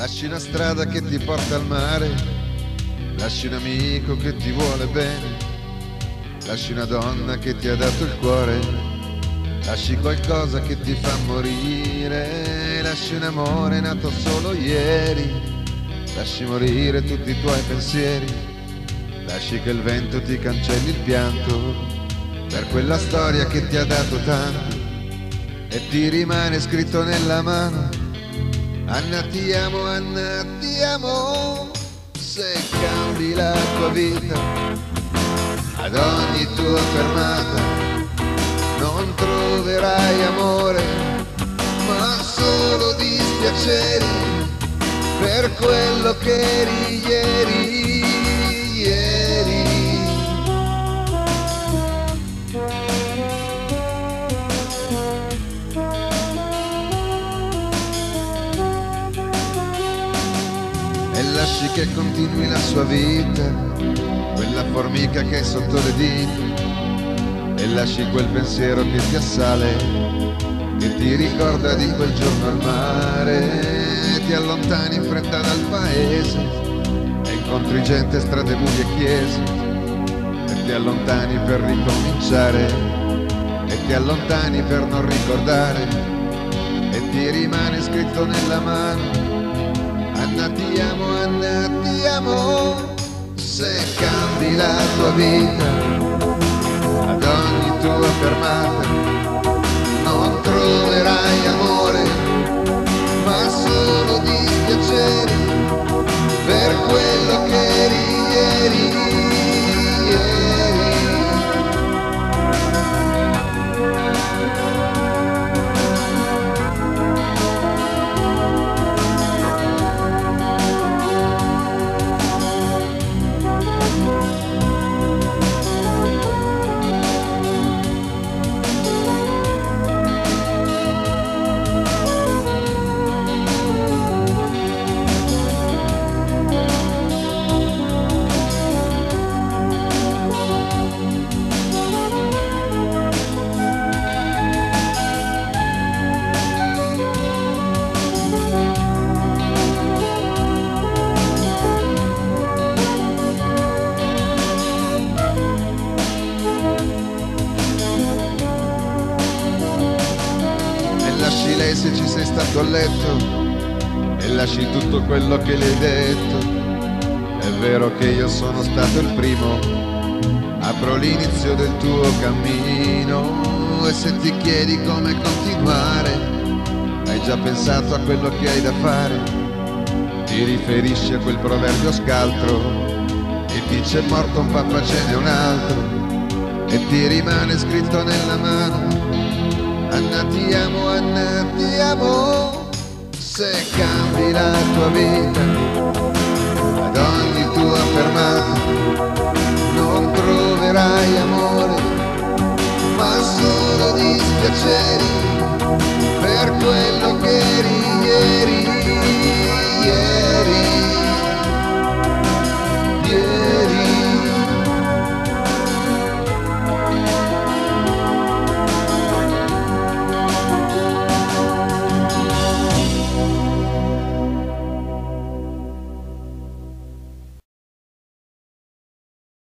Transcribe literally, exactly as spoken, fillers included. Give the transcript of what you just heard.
Lasci una strada che ti porta al mare, lasci un amico che ti vuole bene, lasci una donna che ti ha dato il cuore, lasci qualcosa che ti fa morire, lasci un amore nato solo ieri, lasci morire tutti i tuoi pensieri, lasci che il vento ti cancelli il pianto per quella storia che ti ha dato tanto e ti rimane scritto nella mano: Anna ti amo, Anna ti amo. Se cambi la tua vita ad ogni tua fermata non troverai amore ma solo dispiaceri per quello che eri ieri, ieri. E lasci che continui la sua vita, quella formica che è sotto le dita, e lasci quel pensiero che ti assale, che ti ricorda di quel giorno al mare, ti allontani in fretta dal paese e incontri gente, strade, buie e chiese, e ti allontani per ricominciare, e ti allontani per non ricordare, e ti rimane scritto nella mano: Anna ti amo, Anna ti amo. Se cambi la tua vita ad ogni tua fermata non troverai amore ma solo dispiaceri per quello che eri ieri, ieri. Lasci lei se ci sei stato a letto e lasci tutto quello che le hai detto. È vero che io sono stato il primo, apro l'inizio del tuo cammino, e se ti chiedi come continuare hai già pensato a quello che hai da fare. Ti riferisci a quel proverbio scaltro e dice morto un papà ce n'è un altro, e ti rimane scritto nella mano: Anna ti amo, Anna ti amo. Se cambi la tua vita ad ogni tua fermata non troverai amore ma solo dispiaceri